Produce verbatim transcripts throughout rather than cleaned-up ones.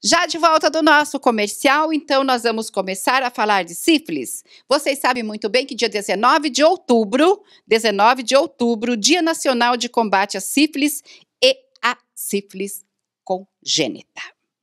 Já de volta do nosso comercial, então nós vamos começar a falar de sífilis. Vocês sabem muito bem que dia dezenove de outubro, dezenove de outubro, Dia Nacional de Combate à Sífilis e à Sífilis Congênita.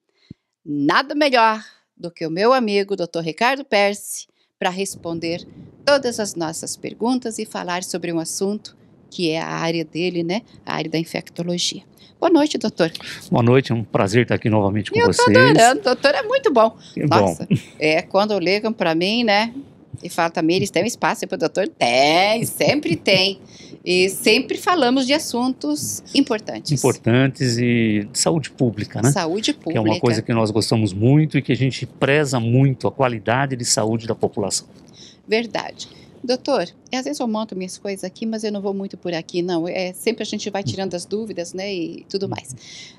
Nada melhor do que o meu amigo doutor Ricardo Perse para responder todas as nossas perguntas e falar sobre um assunto que é a área dele, né? A área da infectologia. Boa noite, doutor. Boa noite, é um prazer estar aqui novamente com eu vocês. Eu tô adorando, doutor, é muito bom. Que Nossa, bom. é, quando ligam para mim, né, e falam, Tamires, tem um espaço para o doutor? Tem, sempre tem. E sempre falamos de assuntos importantes. Importantes e de saúde pública, né? Saúde pública. Que é uma coisa que nós gostamos muito e que a gente preza muito, a qualidade de saúde da população. Verdade. Doutor, às vezes eu monto minhas coisas aqui, mas eu não vou muito por aqui, não. É, sempre a gente vai tirando as dúvidas, né, e tudo mais.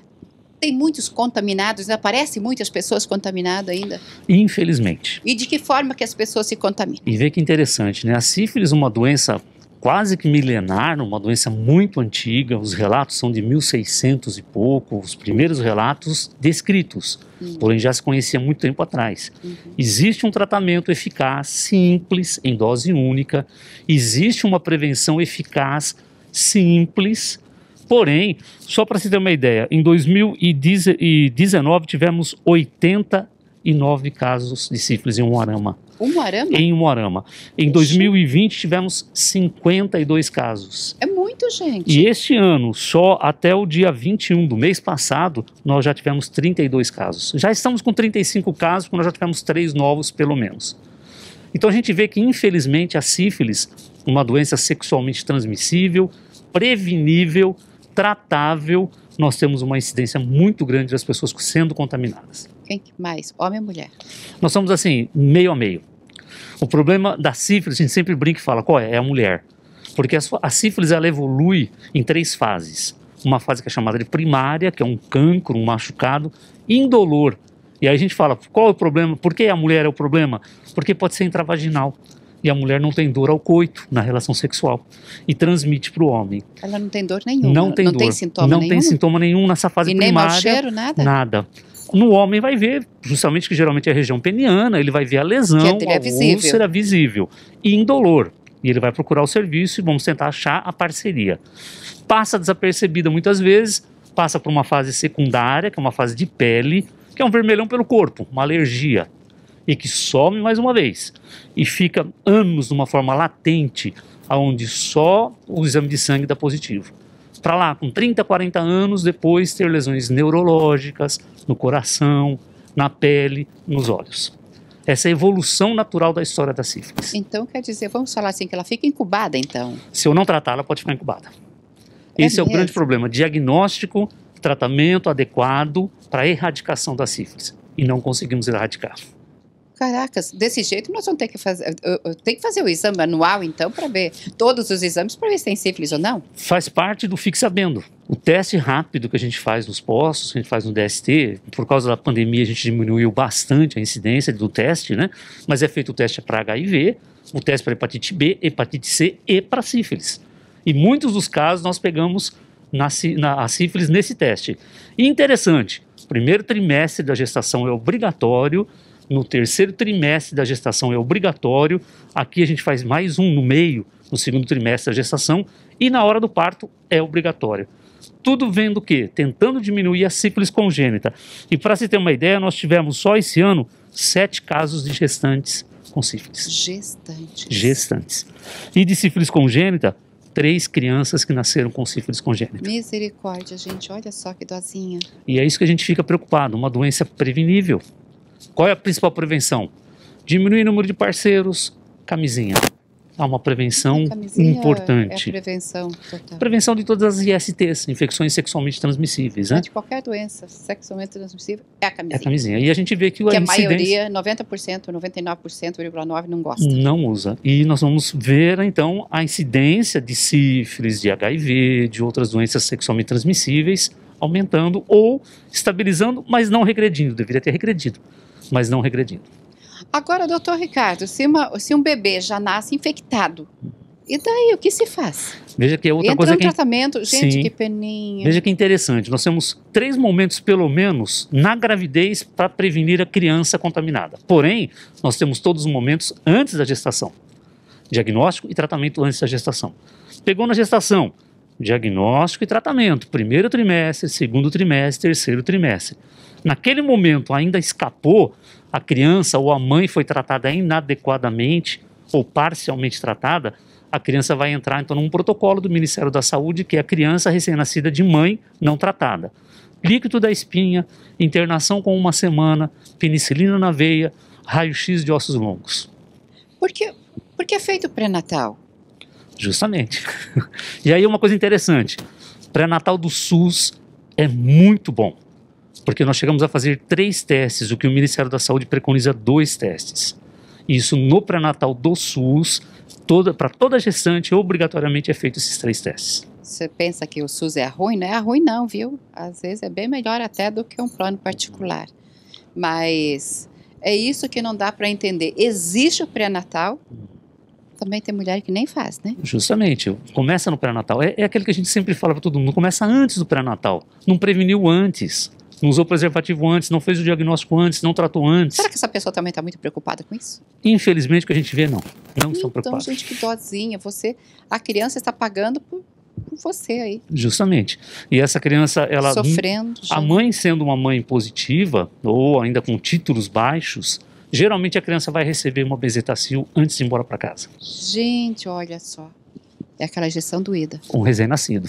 Tem muitos contaminados, aparecem muitas pessoas contaminadas ainda? Infelizmente. E de que forma que as pessoas se contaminam? E vê que interessante, né? A sífilis é uma doença quase que milenar, uma doença muito antiga, os relatos são de mil e seiscentos e pouco, os primeiros relatos descritos, uhum. porém já se conhecia muito tempo atrás. Uhum. Existe um tratamento eficaz, simples, em dose única, existe uma prevenção eficaz, simples, porém, só para se ter uma ideia, em dois mil e dezenove tivemos oitenta e nove casos de sífilis em Umuarama. Umuarama? Em Umuarama. Em dois mil e vinte tivemos cinquenta e dois casos. É muito, gente. E este ano, só até o dia vinte e um do mês passado, nós já tivemos trinta e dois casos. Já estamos com trinta e cinco casos, porque nós já tivemos três novos pelo menos. Então a gente vê que infelizmente a sífilis, uma doença sexualmente transmissível, prevenível, tratável, nós temos uma incidência muito grande das pessoas sendo contaminadas. Quem mais? Homem ou mulher? Nós somos assim, meio a meio. O problema da sífilis, a gente sempre brinca e fala, qual é? É a mulher. Porque a, a sífilis, ela evolui em três fases. Uma fase que é chamada de primária, que é um cancro, um machucado, indolor. E aí a gente fala, qual é o problema? Por que a mulher é o problema? Porque pode ser intravaginal. E a mulher não tem dor ao coito na relação sexual e transmite para o homem. Ela não tem dor nenhuma? Não tem não dor. Tem sintoma não nenhum? tem sintoma nenhum nessa fase e primária. E nem mau cheiro, nada? Nada. No homem vai ver, justamente que geralmente é a região peniana, ele vai ver a lesão, que é a visível. úlcera visível e indolor. E ele vai procurar o serviço e vamos tentar achar a parceria. Passa desapercebida muitas vezes, passa por uma fase secundária, que é uma fase de pele, que é um vermelhão pelo corpo, uma alergia. E que some mais uma vez. E fica anos de uma forma latente, onde só o exame de sangue dá positivo. Para lá, com trinta, quarenta anos, depois ter lesões neurológicas, no coração, na pele, nos olhos. Essa é a evolução natural da história da sífilis. Então, quer dizer, vamos falar assim, que ela fica incubada, então? Se eu não tratar, ela pode ficar incubada. É Esse mesmo? é o grande problema, diagnóstico, tratamento adequado para a erradicação da sífilis. E não conseguimos erradicar. Caracas, desse jeito nós vamos ter que fazer, tem que fazer o exame anual então para ver todos os exames para ver se tem sífilis ou não? Faz parte do Fique Sabendo. O teste rápido que a gente faz nos postos, que a gente faz no D S T, por causa da pandemia a gente diminuiu bastante a incidência do teste, né? Mas é feito o teste para H I V, o teste para hepatite B, hepatite C e para sífilis. E muitos dos casos nós pegamos na, na, a sífilis nesse teste. E interessante, o primeiro trimestre da gestação é obrigatório. No terceiro trimestre da gestação é obrigatório, aqui a gente faz mais um no meio, no segundo trimestre da gestação, e na hora do parto é obrigatório. Tudo vendo o quê? Tentando diminuir a sífilis congênita. E para se ter uma ideia, nós tivemos só esse ano sete casos de gestantes com sífilis. Gestantes. Gestantes. E de sífilis congênita, três crianças que nasceram com sífilis congênita. Misericórdia, gente, olha só que dozinha. E é isso que a gente fica preocupado, uma doença prevenível. Qual é a principal prevenção? Diminuir o número de parceiros, camisinha. Há uma prevenção importante. É a prevenção total. Prevenção de todas as I S Ts, infecções sexualmente transmissíveis. Né? De qualquer doença sexualmente transmissível é a camisinha. É a camisinha. E a gente vê que, que a, a incidência... maioria, noventa por cento, noventa e nove por cento, vírgula nove por cento não gosta. Não usa. E nós vamos ver, então, a incidência de sífilis, de H I V, de outras doenças sexualmente transmissíveis, aumentando ou estabilizando, mas não regredindo. Deveria ter regredido, mas não regredindo. Agora, doutor Ricardo, se, uma, se um bebê já nasce infectado, E daí, o que se faz? Veja que é outra Entra coisa um que... tratamento, gente, Sim. que peninha. Veja que interessante, nós temos três momentos, pelo menos, na gravidez para prevenir a criança contaminada. Porém, nós temos todos os momentos antes da gestação. Diagnóstico e tratamento antes da gestação. Pegou na gestação, diagnóstico e tratamento. Primeiro trimestre, segundo trimestre, terceiro trimestre. Naquele momento ainda escapou, a criança ou a mãe foi tratada inadequadamente ou parcialmente tratada, a criança vai entrar então num protocolo do Ministério da Saúde, que é a criança recém-nascida de mãe não tratada. Líquido da espinha, internação com uma semana, penicilina na veia, raio-x de ossos longos. Por que, por que é feito pré-natal? Justamente. E aí uma coisa interessante, pré-natal do SUS é muito bom, porque nós chegamos a fazer três testes, o que o Ministério da Saúde preconiza dois testes. Isso no pré-natal do SUS, toda, para toda gestante, obrigatoriamente é feito esses três testes. Você pensa que o SUS é ruim? Não é ruim não, viu? Às vezes é bem melhor até do que um plano particular. Mas é isso que não dá para entender. Existe o pré-natal, também tem mulher que nem faz, né? Justamente, começa no pré-natal. É, é aquele que a gente sempre fala para todo mundo, começa antes do pré-natal. Não preveniu antes, não usou preservativo antes, não fez o diagnóstico antes, não tratou antes. Será que essa pessoa também está muito preocupada com isso? Infelizmente, o que a gente vê, não. Não então, são preocupados. Então, gente, que dozinha. Você, a criança está pagando por, por você aí. Justamente. E essa criança, ela... Sofrendo. A gente. mãe sendo uma mãe positiva, ou ainda com títulos baixos, geralmente a criança vai receber uma bezetacil antes de ir embora para casa. Gente, olha só. É aquela injeção doída. Um recém-nascido.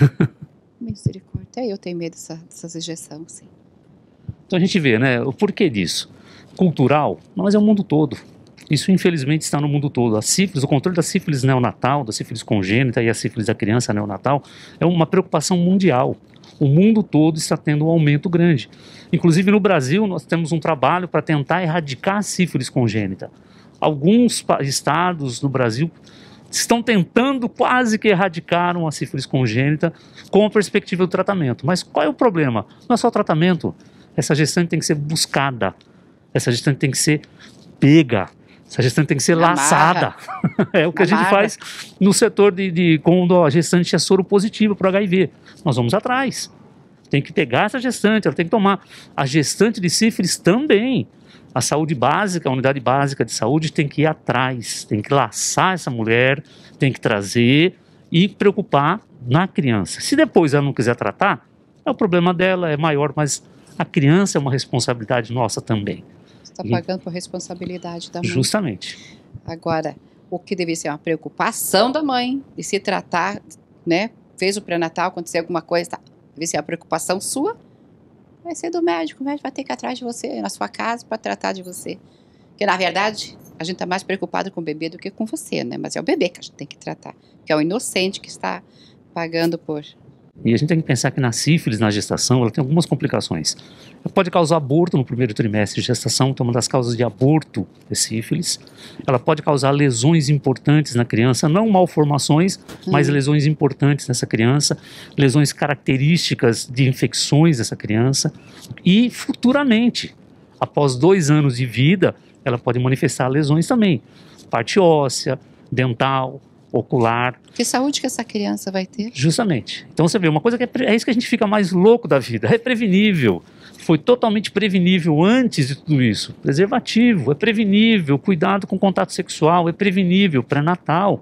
Misericórdia. Até eu tenho medo dessa, dessas injeções, sim. Então a gente vê, né, o porquê disso. Cultural, mas é o mundo todo. Isso infelizmente está no mundo todo. A sífilis, o controle da sífilis neonatal, da sífilis congênita e a sífilis da criança neonatal é uma preocupação mundial. O mundo todo está tendo um aumento grande. Inclusive no Brasil nós temos um trabalho para tentar erradicar a sífilis congênita. Alguns estados no Brasil estão tentando quase que erradicar a sífilis congênita com a perspectiva do tratamento. Mas qual é o problema? Não é só o tratamento. Essa gestante tem que ser buscada. Essa gestante tem que ser pega. Essa gestante tem que ser Amarra. laçada. É o que Amarra. a gente faz no setor de, de quando a gestante é soro positiva para o H I V. Nós vamos atrás. Tem que pegar essa gestante, ela tem que tomar. A gestante de sífilis também. A saúde básica, a unidade básica de saúde tem que ir atrás, tem que laçar essa mulher, tem que trazer e preocupar na criança. Se depois ela não quiser tratar, é o problema dela, é maior, mas a criança é uma responsabilidade nossa também. Você está pagando por responsabilidade da mãe. Justamente. Agora, o que deveria ser uma preocupação da mãe de se tratar, né? Fez o pré-natal, acontecer alguma coisa, tá? Deve ser uma preocupação sua. Vai ser do médico, o médico vai ter que ir atrás de você, na sua casa, para tratar de você. Porque, na verdade, a gente está mais preocupado com o bebê do que com você, né? Mas é o bebê que a gente tem que tratar, que é o inocente que está pagando por... E a gente tem que pensar que na sífilis, na gestação, ela tem algumas complicações. Ela pode causar aborto no primeiro trimestre de gestação, então uma das causas de aborto é sífilis. Ela pode causar lesões importantes na criança, não malformações, hum. mas lesões importantes nessa criança, lesões características de infecções dessa criança. E futuramente, após dois anos de vida, ela pode manifestar lesões também, parte óssea, dental, ocular. Que saúde que essa criança vai ter? Justamente. Então você vê, uma coisa que é, é isso que a gente fica mais louco da vida, é prevenível. Foi totalmente prevenível antes de tudo isso. Preservativo, é prevenível, cuidado com contato sexual, é prevenível, pré-natal.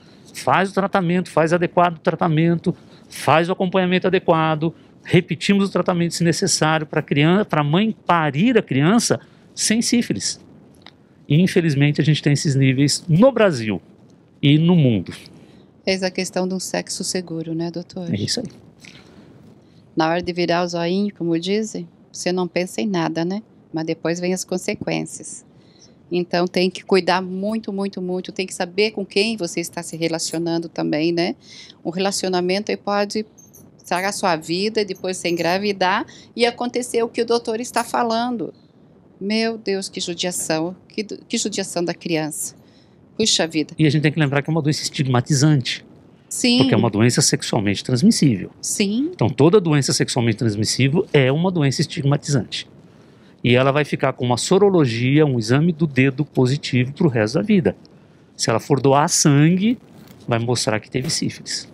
Faz o tratamento, faz adequado o tratamento, faz o acompanhamento adequado, repetimos o tratamento se necessário para a criança, para a mãe parir a criança sem sífilis. E infelizmente a gente tem esses níveis no Brasil e no mundo. Eis a questão de um sexo seguro, né, doutor? É isso aí. Na hora de virar o zoinho, como dizem, você não pensa em nada, né? Mas depois vem as consequências. Então tem que cuidar muito, muito, muito. Tem que saber com quem você está se relacionando também, né? Um relacionamento aí pode estragar a sua vida e depois você engravidar e acontecer o que o doutor está falando. Meu Deus, que judiação. Que, que judiação da criança. Puxa vida. E a gente tem que lembrar que é uma doença estigmatizante. Sim. Porque é uma doença sexualmente transmissível. Sim. Então toda doença sexualmente transmissível é uma doença estigmatizante. E ela vai ficar com uma sorologia, um exame do dedo positivo para o resto da vida. Se ela for doar sangue, vai mostrar que teve sífilis.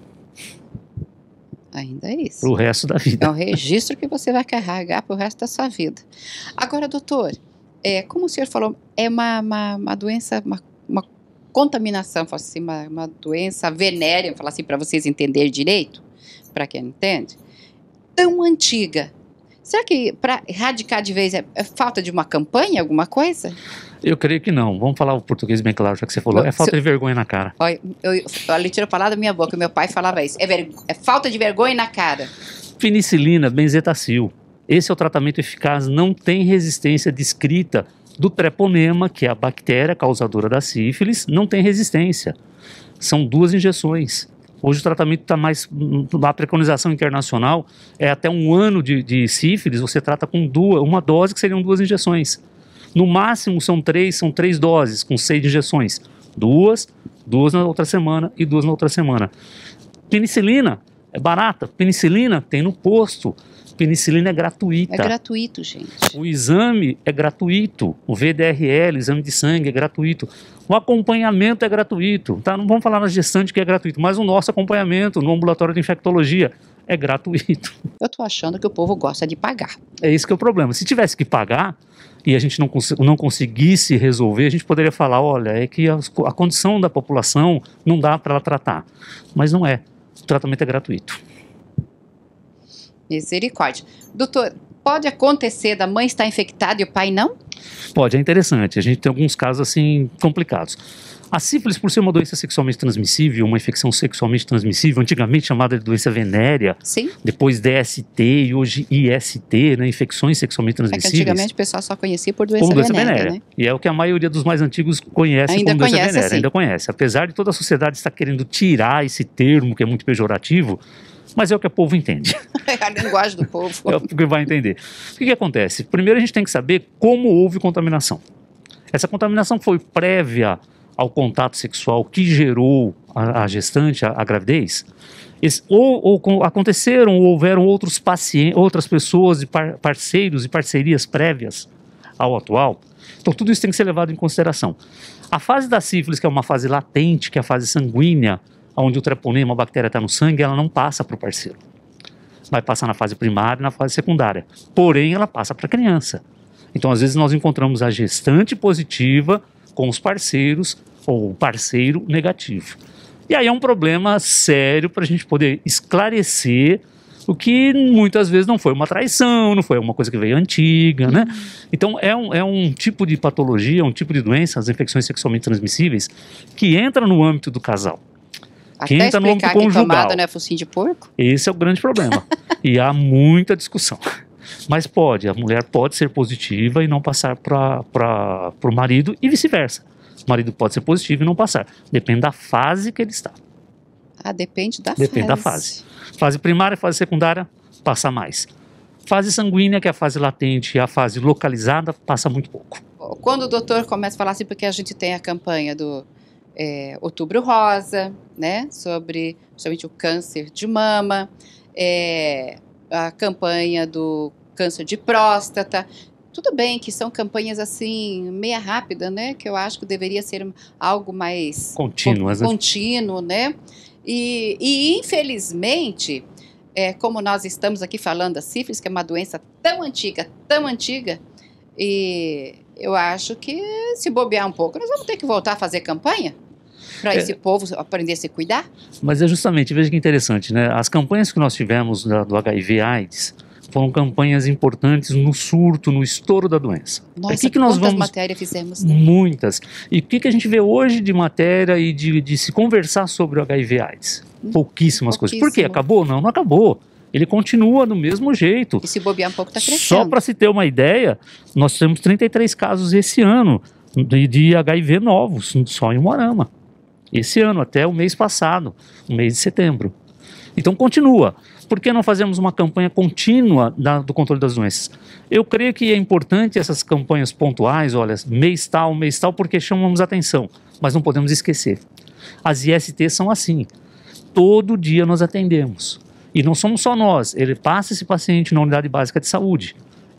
Ainda é isso. Para o resto da vida. É um registro que você vai carregar para o resto da sua vida. Agora, doutor, é, como o senhor falou, é uma, uma, uma doença, uma, uma contaminação, assim, uma, uma doença venérea, falar assim para vocês entenderem direito, para quem não entende, tão antiga. Será que para erradicar de vez é, é falta de uma campanha, alguma coisa? Eu creio que não. Vamos falar o português bem claro, já que você falou. É falta de vergonha na cara. Olha, eu, eu, ele tirou a palavra da minha boca, meu pai falava isso. É, ver, é falta de vergonha na cara. Penicilina, benzetacil. Esse é o tratamento eficaz, não tem resistência descrita do treponema, que é a bactéria causadora da sífilis, não tem resistência. São duas injeções. Hoje o tratamento está mais, a preconização internacional é até um ano de, de sífilis, você trata com duas, uma dose que seriam duas injeções. No máximo são três, são três doses, com seis injeções. Duas, duas na outra semana e duas na outra semana. Penicilina é barata. Penicilina tem no posto. Penicilina é gratuita. É gratuito, gente. O exame é gratuito. O V D R L, exame de sangue, é gratuito. O acompanhamento é gratuito. Tá? Não vamos falar na gestante que é gratuito, mas o nosso acompanhamento no ambulatório de infectologia é gratuito. Eu tô achando que o povo gosta de pagar. É esse que é o problema. Se tivesse que pagar e a gente não, cons não conseguisse resolver, a gente poderia falar, olha, é que a, a condição da população não dá para ela tratar. Mas não é. O tratamento é gratuito. Misericórdia. Doutor, pode acontecer da mãe estar infectada e o pai não? Pode, é interessante. A gente tem alguns casos assim complicados. A sífilis, por ser uma doença sexualmente transmissível, uma infecção sexualmente transmissível, antigamente chamada de doença venérea, sim, depois D S T e hoje I S T, né, infecções sexualmente transmissíveis. É que antigamente o pessoal só conhecia por doença, como doença venérea, venérea. Né? E é o que a maioria dos mais antigos conhece ainda como doença conhece, venérea, sim. ainda conhece. Apesar de toda a sociedade estar querendo tirar esse termo, que é muito pejorativo, mas é o que o povo entende. É a linguagem do povo. É o que vai entender. O que, que acontece? Primeiro a gente tem que saber como houve contaminação. Essa contaminação foi prévia ao contato sexual que gerou a, a gestante, a, a gravidez? Esse, ou, ou aconteceram ou houveram outros pacientes, outras pessoas, e par, parceiros e parcerias prévias ao atual? Então tudo isso tem que ser levado em consideração. A fase da sífilis, que é uma fase latente, que é a fase sanguínea, onde o treponema, a bactéria está no sangue, ela não passa para o parceiro. Vai passar na fase primária e na fase secundária. Porém, ela passa para a criança. Então, às vezes, nós encontramos a gestante positiva com os parceiros ou o parceiro negativo. E aí é um problema sério para a gente poder esclarecer o que muitas vezes não foi uma traição, não foi uma coisa que veio antiga, né? Então, é um, é um tipo de patologia, um tipo de doença, as infecções sexualmente transmissíveis, que entra no âmbito do casal. Até que entra no âmbito conjugal. Que tomada não é focinho de porco? Esse é o grande problema. E há muita discussão. Mas pode, a mulher pode ser positiva e não passar para o marido e vice-versa. O marido pode ser positivo e não passar. Depende da fase que ele está. Ah, depende da depende fase. Depende da fase. Fase primária, fase secundária, passa mais. Fase sanguínea, que é a fase latente, e a fase localizada, passa muito pouco. Quando o doutor começa a falar assim, porque a gente tem a campanha do é, Outubro Rosa, né, sobre principalmente o câncer de mama, é, a campanha do câncer de próstata. Tudo bem que são campanhas assim, meia rápida, né? Que eu acho que deveria ser algo mais contínuas, né? contínuo, né? E, e infelizmente, é, como nós estamos aqui falando da sífilis, que é uma doença tão antiga, tão antiga, e eu acho que se bobear um pouco, nós vamos ter que voltar a fazer campanha para é. esse povo aprender a se cuidar. Mas é justamente, veja que interessante, né? As campanhas que nós tivemos da, do H I V AIDS foram campanhas importantes no surto, no estouro da doença. Nossa, que que nós quantas vamos... matérias fizemos, né? Muitas. E o que, que a gente vê hoje de matéria e de, de se conversar sobre o H I V AIDS? Hum, Pouquíssimas coisas. Por quê? Acabou? Não, não acabou. Ele continua do mesmo jeito. E se bobear um pouco, está crescendo. Só para se ter uma ideia, nós temos trinta e três casos esse ano de, de H I V novos, só em Umuarama. Esse ano, até o mês passado, o mês de setembro. Então continua. Por que não fazemos uma campanha contínua da, do controle das doenças? Eu creio que é importante essas campanhas pontuais, olha, mês tal, mês tal, porque chamamos atenção, mas não podemos esquecer. As I S Ts são assim, todo dia nós atendemos. E não somos só nós, ele passa esse paciente na unidade básica de saúde.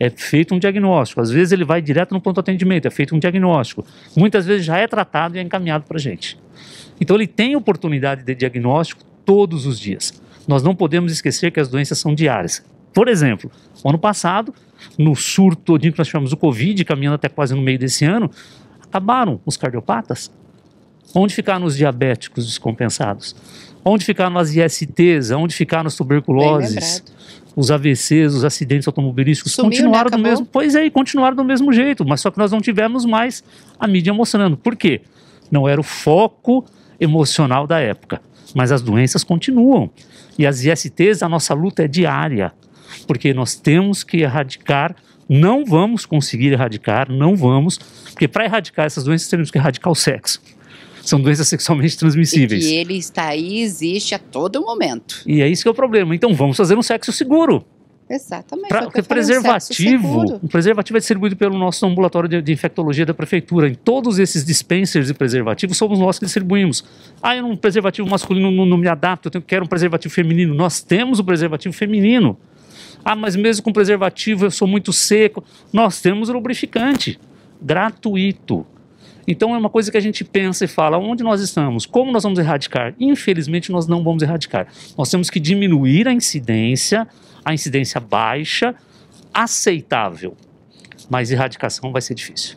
É feito um diagnóstico. Às vezes ele vai direto no pronto atendimento, é feito um diagnóstico. Muitas vezes já é tratado e é encaminhado para a gente. Então ele tem oportunidade de diagnóstico todos os dias. Nós não podemos esquecer que as doenças são diárias. Por exemplo, ano passado, no surto todinho que nós tivemos o Covid, caminhando até quase no meio desse ano, acabaram os cardiopatas. Onde ficaram os diabéticos descompensados? Onde ficaram as I S Ts? Onde ficaram as tuberculoses? Os A V Cs, os acidentes automobilísticos? Sumiu, continuaram né? do mesmo. Pois é, e continuaram do mesmo jeito, mas só que nós não tivemos mais a mídia mostrando. Por quê? Não era o foco emocional da época, mas as doenças continuam. E as I S Ts, a nossa luta é diária, porque nós temos que erradicar, não vamos conseguir erradicar, não vamos, porque para erradicar essas doenças temos que erradicar o sexo. São doenças sexualmente transmissíveis. E que ele está aí, existe a todo momento. E é isso que é o problema. Então vamos fazer um sexo seguro. Exatamente. Pra, porque preservativo, o preservativo é distribuído pelo nosso ambulatório de, de infectologia da prefeitura. Em todos esses dispensers de preservativo, somos nós que distribuímos. Ah, eu um preservativo masculino não, não me adapto, eu tenho, quero um preservativo feminino. Nós temos o preservativo feminino. Ah, mas mesmo com preservativo eu sou muito seco. Nós temos o lubrificante gratuito. Então é uma coisa que a gente pensa e fala, onde nós estamos? Como nós vamos erradicar? Infelizmente nós não vamos erradicar. Nós temos que diminuir a incidência, a incidência baixa, aceitável. Mas erradicação vai ser difícil.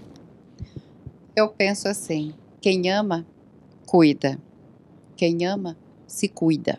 Eu penso assim, quem ama, cuida. Quem ama, se cuida.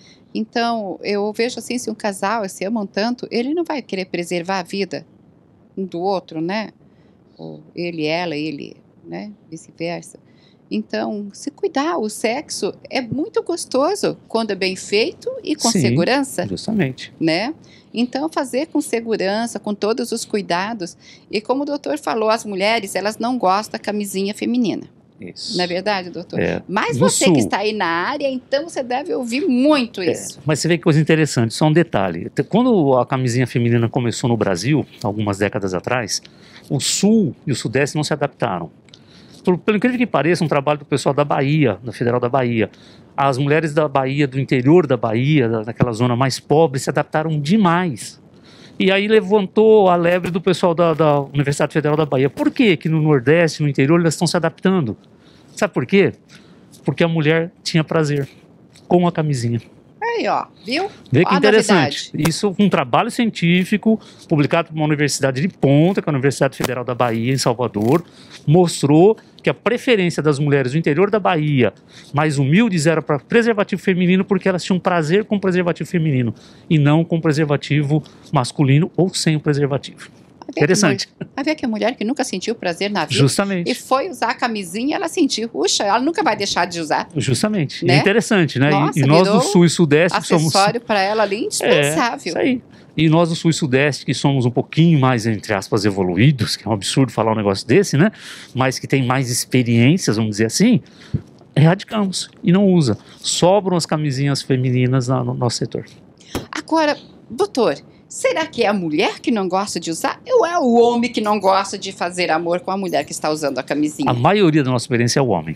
Então, eu vejo assim, se um casal se amam tanto, ele não vai querer preservar a vida um do outro, né? Ou ele, ela, ele... né? Vice-versa. Então, se cuidar, o sexo é muito gostoso quando é bem feito e com Sim, segurança. Justamente. Né? Então, fazer com segurança, com todos os cuidados. E como o doutor falou, as mulheres, elas não gostam da camisinha feminina. Isso. Não é verdade, doutor? É. Mas No você sul, que está aí na área, então você deve ouvir muito isso. É, mas você vê que coisa interessante, só um detalhe. Quando a camisinha feminina começou no Brasil, algumas décadas atrás, o Sul e o Sudeste não se adaptaram. Por, pelo incrível que pareça, um trabalho do pessoal da Bahia, da Federal da Bahia. As mulheres da Bahia, do interior da Bahia, da, daquela zona mais pobre, se adaptaram demais. E aí levantou a lebre do pessoal da, da Universidade Federal da Bahia. Por que que no Nordeste, no interior, elas estão se adaptando? Sabe por quê? Porque a mulher tinha prazer com a camisinha. Aí, ó, viu? Vê que Ó, interessante. Isso um trabalho científico publicado por uma universidade de ponta, que é a Universidade Federal da Bahia, em Salvador, mostrou que a preferência das mulheres do interior da Bahia, mais humildes, era para preservativo feminino, porque elas tinham prazer com preservativo feminino e não com preservativo masculino ou sem o preservativo. Interessante. Vai ver que a mulher que nunca sentiu prazer na vida Justamente. E foi usar a camisinha, ela sentiu, puxa, ela nunca vai deixar de usar. Justamente. Né? É interessante, né? Nossa, e, e nós do Sul e Sudeste somos... acessório para ela ali indispensável. É, isso aí. E nós do Sul e Sudeste, que somos um pouquinho mais, entre aspas, evoluídos, que é um absurdo falar um negócio desse, né? Mas que tem mais experiências, vamos dizer assim, erradicamos e não usa. Sobram as camisinhas femininas no nosso setor. Agora, doutor, será que é a mulher que não gosta de usar ou é o homem que não gosta de fazer amor com a mulher que está usando a camisinha? A maioria da nossa experiência é o homem.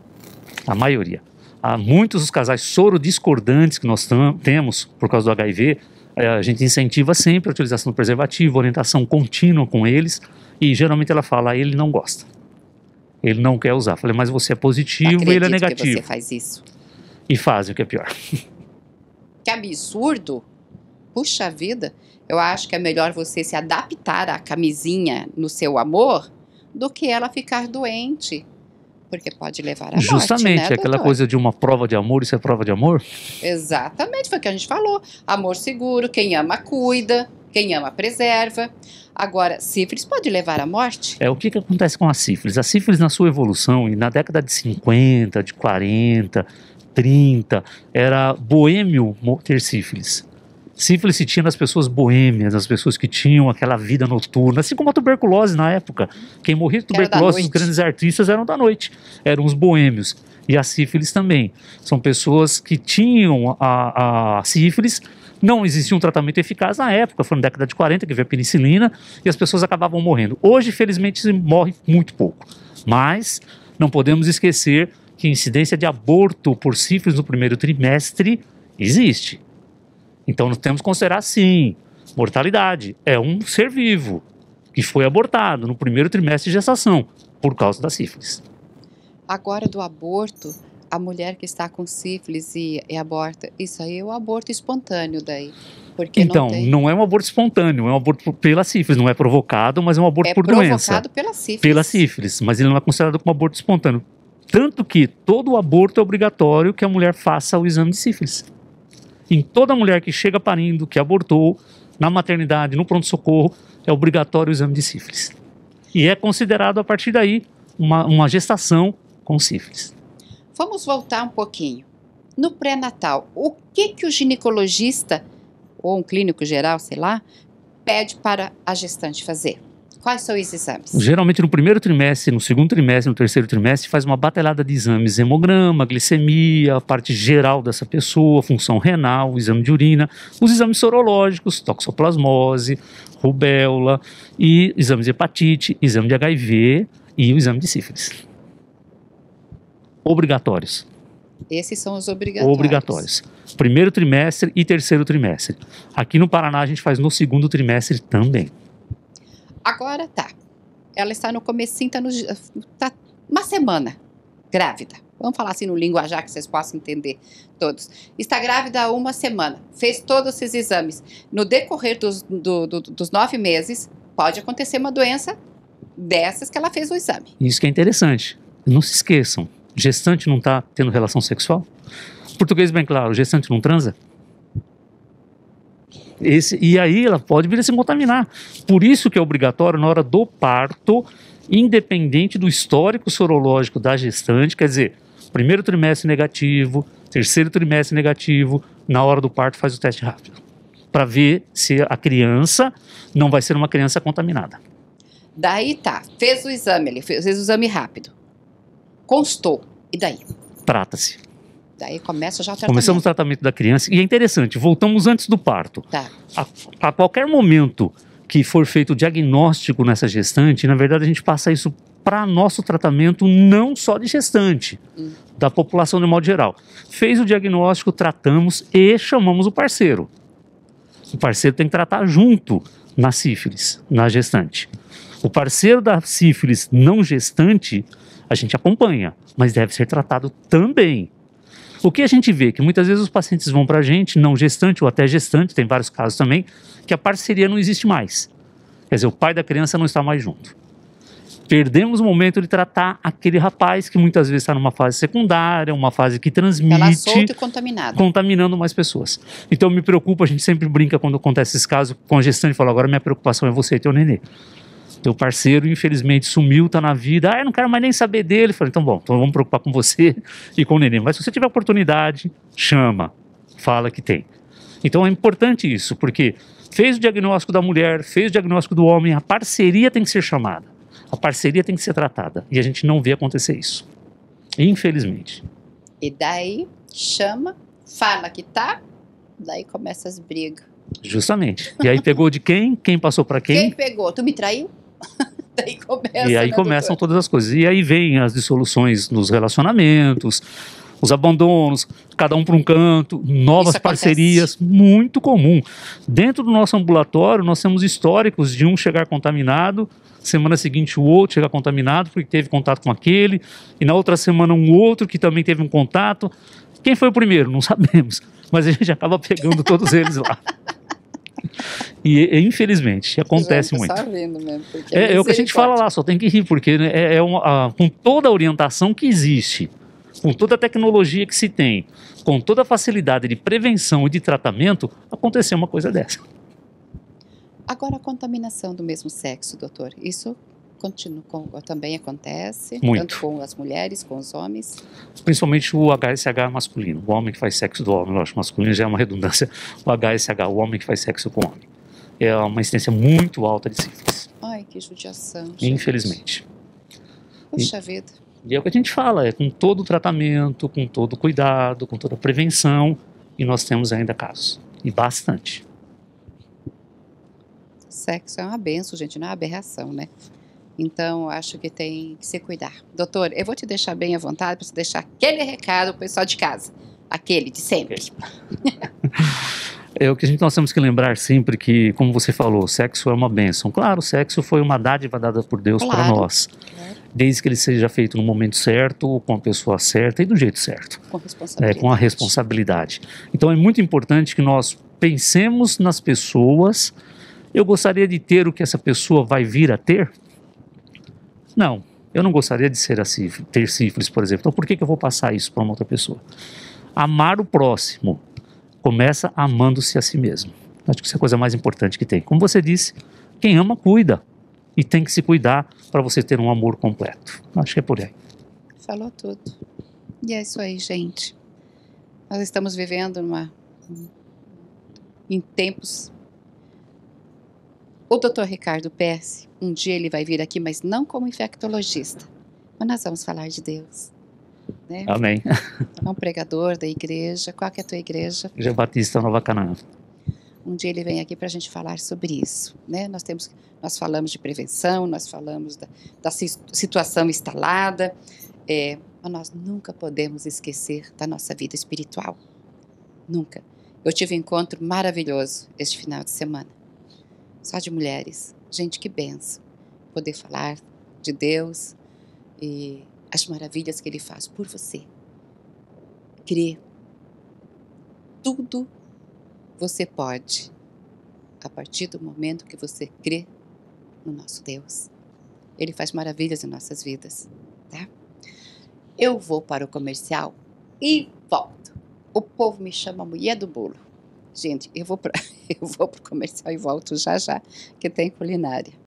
A maioria. Há muitos dos casais soro-discordantes que nós temos por causa do H I V, a gente incentiva sempre a utilização do preservativo, orientação contínua com eles, e geralmente ela fala, ele não gosta. Ele não quer usar. Eu falei, mas você é positivo e ele é negativo. Que você faz isso. E fazem, o que é pior. Que absurdo! Puxa vida, eu acho que é melhor você se adaptar à camisinha no seu amor do que ela ficar doente, porque pode levar à Justamente, morte, né, aquela doutor? coisa de uma prova de amor, isso é prova de amor? Exatamente, foi o que a gente falou. Amor seguro, quem ama cuida, quem ama preserva. Agora, sífilis pode levar à morte? É, o que, que acontece com a sífilis? A sífilis na sua evolução, e na década de cinquenta, de quarenta, trinta, era boêmio ter sífilis. Sífilis se tinha nas pessoas boêmias, nas pessoas que tinham aquela vida noturna, assim como a tuberculose na época. Quem morria de tuberculose, os grandes artistas eram da noite, eram os boêmios. E a sífilis também. São pessoas que tinham a, a sífilis, não existia um tratamento eficaz na época, foi na década de quarenta que veio a penicilina, e as pessoas acabavam morrendo. Hoje, felizmente, se morre muito pouco. Mas não podemos esquecer que a incidência de aborto por sífilis no primeiro trimestre existe. Então, nós temos que considerar, sim, Mortalidade é um ser vivo que foi abortado no primeiro trimestre de gestação por causa da sífilis. Agora do aborto, a mulher que está com sífilis e, e aborta, isso aí é o aborto espontâneo daí. Porque Então, não, tem... não é um aborto espontâneo, é um aborto pela sífilis, não é provocado, mas é um aborto é por doença. É provocado pela sífilis. Pela sífilis, mas ele não é considerado como aborto espontâneo. Tanto que todo aborto é obrigatório que a mulher faça o exame de sífilis. Em toda mulher que chega parindo, que abortou, na maternidade, no pronto-socorro, é obrigatório o exame de sífilis. E é considerado, a partir daí, uma, uma gestação com sífilis. Vamos voltar um pouquinho. No pré-natal, o que, que o ginecologista, ou um clínico geral, sei lá, pede para a gestante fazer? Quais são os exames? Geralmente no primeiro trimestre, no segundo trimestre, no terceiro trimestre, faz uma batelada de exames, hemograma, glicemia, a parte geral dessa pessoa, função renal, exame de urina, os exames sorológicos, toxoplasmose, rubéola, e exames de hepatite, exame de H I V e o exame de sífilis. Obrigatórios. Esses são os obrigatórios. Obrigatórios. Primeiro trimestre e terceiro trimestre. Aqui no Paraná a gente faz no segundo trimestre também. Agora tá, ela está no comecinho, tá, no, tá uma semana grávida. Vamos falar assim no linguajar que vocês possam entender todos. Está grávida há uma semana, fez todos esses exames. No decorrer dos, do, do, dos nove meses, pode acontecer uma doença dessas que ela fez o exame. Isso que é interessante. Não se esqueçam, gestante não está tendo relação sexual? Português bem claro, gestante não transa? Esse, e aí ela pode vir a se contaminar. Por isso que é obrigatório na hora do parto, independente do histórico sorológico da gestante, quer dizer, primeiro trimestre negativo, terceiro trimestre negativo, na hora do parto faz o teste rápido, para ver se a criança não vai ser uma criança contaminada. Daí tá, fez o exame, ele fez, fez o exame rápido, constou, e daí? Trata-se. Daí começa já o tratamento. Começamos o tratamento da criança e é interessante, voltamos antes do parto. Tá. A, a qualquer momento que for feito o diagnóstico nessa gestante, na verdade a gente passa isso para nosso tratamento não só de gestante, hum. da população de modo geral. Fez o diagnóstico, tratamos e chamamos o parceiro. O parceiro tem que tratar junto na sífilis, na gestante. O parceiro da sífilis não gestante, a gente acompanha, mas deve ser tratado também. O que a gente vê, que muitas vezes os pacientes vão para a gente, não gestante ou até gestante, tem vários casos também, que a parceria não existe mais. Quer dizer, o pai da criança não está mais junto. Perdemos o momento de tratar aquele rapaz que muitas vezes está numa fase secundária, uma fase que transmite... Ela solta e contaminada. Contaminando mais pessoas. Então me preocupa, a gente sempre brinca quando acontece esse caso com a gestante e fala, agora minha preocupação é você e teu nenê. Teu parceiro, infelizmente, sumiu, tá na vida. Ah, eu não quero mais nem saber dele. Falei, então bom, então vamos preocupar com você e com o neném. Mas se você tiver oportunidade, chama, fala que tem. Então é importante isso, porque fez o diagnóstico da mulher, fez o diagnóstico do homem, a parceria tem que ser chamada. A parceria tem que ser tratada. E a gente não vê acontecer isso. Infelizmente. E daí, chama, fala que tá, daí começa as brigas. Justamente. E aí pegou de quem? Quem passou para quem? Quem pegou? Tu me traiu? Daí começa, e aí né, começam doutor? todas as coisas. E aí vem as dissoluções nos relacionamentos, os abandonos, cada um para um canto, novas parcerias, muito comum. Dentro do nosso ambulatório, nós temos históricos de um chegar contaminado, semana seguinte o outro chegar contaminado porque teve contato com aquele, e na outra semana um outro que também teve um contato. Quem foi o primeiro? Não sabemos, mas a gente acaba pegando todos eles lá. E, e infelizmente acontece gente, muito. Só rindo mesmo, é, é o que a gente fala lá, só tem que rir, porque né, é, é uma, a, com toda a orientação que existe, com toda a tecnologia que se tem, com toda a facilidade de prevenção e de tratamento, aconteceu uma coisa dessa. Agora a contaminação do mesmo sexo, doutor, isso continua, com, também acontece? Muito. Tanto com as mulheres, com os homens? Principalmente o H S H masculino, o homem que faz sexo do homem, lógico, masculino já é uma redundância, o H S H, o homem que faz sexo com o homem. É uma incidência muito alta de sífilis. Ai, que judiação, gente. Infelizmente. Puxa e, vida. E é o que a gente fala, é com todo o tratamento, com todo o cuidado, com toda a prevenção, e nós temos ainda casos, e bastante. Sexo é uma benção, gente, não é uma aberração, né? Então, acho que tem que se cuidar. Doutor, eu vou te deixar bem à vontade para você deixar aquele recado para o pessoal de casa. Aquele de sempre. É o que a gente, nós temos que lembrar sempre que, como você falou, sexo é uma bênção. Claro, o sexo foi uma dádiva dada por Deus Claro, para nós. claro. Desde que ele seja feito no momento certo, com a pessoa certa e do jeito certo. Com É, responsabilidade. com a responsabilidade. Então é muito importante que nós pensemos nas pessoas. Eu gostaria de ter o que essa pessoa vai vir a ter? Não, eu não gostaria de ser assim, ter sífilis, por exemplo. Então por que, que eu vou passar isso para uma outra pessoa? Amar o próximo começa amando-se a si mesmo. Acho que isso é a coisa mais importante que tem. Como você disse, quem ama, cuida. E tem que se cuidar para você ter um amor completo. Acho que é por aí. Falou tudo. E é isso aí, gente. Nós estamos vivendo numa, em tempos... O doutor Ricardo Pesce, um dia ele vai vir aqui, mas não como infectologista. Mas nós vamos falar de Deus. Né? Amém. É um pregador da igreja. Qual que é a tua igreja? Igreja Batista Nova Canaã. Um dia ele vem aqui para a gente falar sobre isso, né? Nós temos, nós falamos de prevenção, nós falamos da, da situação instalada, é, mas nós nunca podemos esquecer da nossa vida espiritual, nunca. Eu tive um encontro maravilhoso este final de semana, só de mulheres, gente, que benção, poder falar de Deus e as maravilhas que Ele faz por você. Crer, tudo você pode, a partir do momento que você crê no nosso Deus. Ele faz maravilhas em nossas vidas, tá? Eu vou para o comercial e volto. O povo me chama mulher do bolo. Gente, eu vou para eu vou para o comercial e volto já já, que tem culinária.